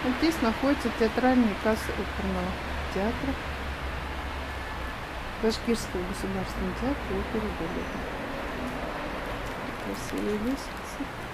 Вот здесь находится театральная касса оперного театра, Башкирского государственного театра оперы и балета. Красивые лестницы.